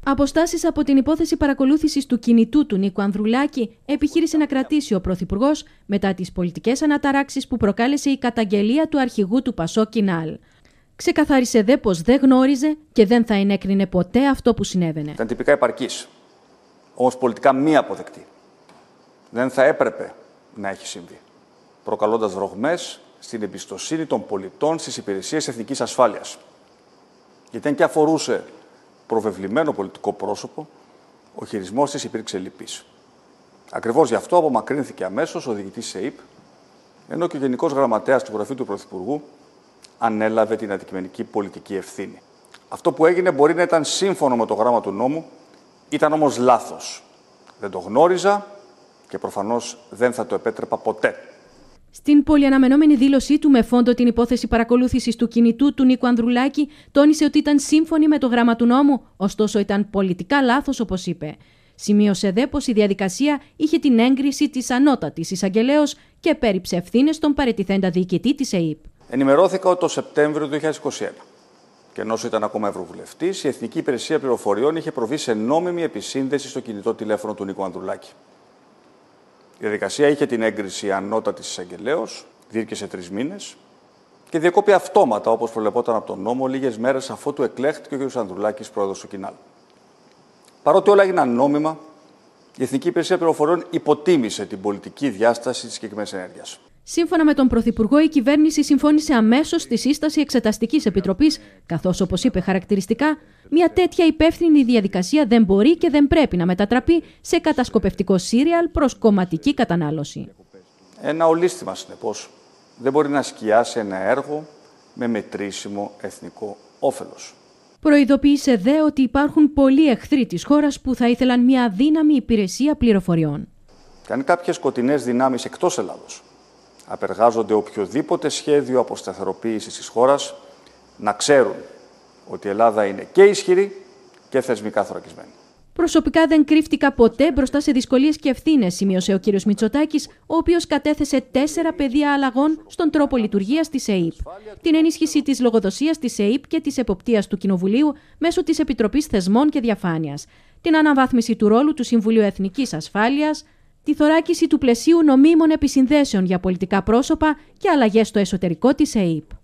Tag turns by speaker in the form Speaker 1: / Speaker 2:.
Speaker 1: Αποστάσεις από την υπόθεση παρακολούθησης του κινητού του Νίκου Ανδρουλάκη επιχείρησε να κρατήσει ο Πρωθυπουργός μετά τις πολιτικές αναταράξεις που προκάλεσε η καταγγελία του αρχηγού του Πασόκ Κινάλ. Ξεκαθάρισε δε πως δεν γνώριζε και δεν θα ενέκρινε ποτέ αυτό που συνέβαινε.
Speaker 2: Ήταν τυπικά επαρκής, όμως πολιτικά μη αποδεκτή. Δεν θα έπρεπε να έχει συμβεί, προκαλώντας βροχμές στην εμπιστοσύνη των πολιτών στις υπηρεσίες εθνικής ασφάλειας. Γιατί αν και αφορούσε προβεβλημένο πολιτικό πρόσωπο, ο χειρισμός της υπήρξε λυπής. Ακριβώς γι' αυτό απομακρύνθηκε αμέσως ο διοικητής ΣΕΙΠ, ενώ και ο Γενικός Γραμματέας του Γραφείου του Πρωθυπουργού ανέλαβε την αντικειμενική πολιτική ευθύνη. Αυτό που έγινε μπορεί να ήταν σύμφωνο με το γράμμα του νόμου, ήταν όμως λάθος. Δεν το γνώριζα και προφανώς δεν θα το επέτρεπα ποτέ.
Speaker 1: Στην πολυαναμενόμενη δήλωσή του με φόντο την υπόθεση παρακολούθησης του κινητού του Νίκου Ανδρουλάκη, τόνισε ότι ήταν σύμφωνη με το γράμμα του νόμου, ωστόσο ήταν πολιτικά λάθος, όπως είπε. Σημείωσε δε πως η διαδικασία είχε την έγκριση της ανώτατης εισαγγελέως και επέρριψε ευθύνες στον παραιτηθέντα διοικητή της ΕΥΠ.
Speaker 2: Ενημερώθηκα ότι το Σεπτέμβριο του 2021, και ενώ ήταν ακόμα Ευρωβουλευτής, η Εθνική Υπηρεσία Πληροφοριών είχε προβεί σε νόμιμη επισύνδεση στο κινητό τηλέφωνο του Νίκου Ανδρουλάκη. Η διαδικασία είχε την έγκριση ανώτατης εισαγγελέως, διήρκεσε 3 μήνες και διεκόπη αυτόματα, όπως προβλεπόταν από τον νόμο, λίγες μέρες αφότου εκλέχθηκε ο κ. Ανδρουλάκης πρόεδρος του Κινάλ. Παρότι όλα έγιναν νόμιμα, η Εθνική Υπηρεσία Πληροφοριών υποτίμησε την πολιτική διάσταση της συγκεκριμένης ενέργειας.
Speaker 1: Σύμφωνα με τον Πρωθυπουργό, η κυβέρνηση συμφώνησε αμέσως στη σύσταση εξεταστικής επιτροπής, καθώς, όπως είπε χαρακτηριστικά, μια τέτοια υπεύθυνη διαδικασία δεν μπορεί και δεν πρέπει να μετατραπεί σε κατασκοπευτικό σύριαλ προς κομματική κατανάλωση.
Speaker 2: Ένα ολίσθημα, συνεπώς, δεν μπορεί να σκιάσει ένα έργο με μετρήσιμο εθνικό όφελος.
Speaker 1: Προειδοποίησε δε ότι υπάρχουν πολλοί εχθροί της χώρας που θα ήθελαν μια αδύναμη υπηρεσία πληροφοριών.
Speaker 2: Και αν κάποιες σκοτεινές δυνάμεις εκτός Ελλάδος απεργάζονται οποιοδήποτε σχέδιο αποσταθεροποίησης της χώρας, να ξέρουν ότι η Ελλάδα είναι και ισχυρή και θεσμικά θωρακισμένη.
Speaker 1: Προσωπικά δεν κρύφτηκα ποτέ μπροστά σε δυσκολίες και ευθύνες, σημείωσε ο κ. Μητσοτάκης, ο οποίος κατέθεσε 4 πεδία αλλαγών στον τρόπο λειτουργίας της ΕΥΠ. Την ενίσχυση της λογοδοσίας της ΕΥΠ και της εποπτείας του Κοινοβουλίου μέσω της Επιτροπής Θεσμών και Διαφάνειας, την αναβάθμιση του ρόλου του Συμβουλίου Εθνικής Ασφάλειας, τη θωράκιση του πλαισίου νομίμων επισυνδέσεων για πολιτικά πρόσωπα και αλλαγές στο εσωτερικό της ΕΥΠ.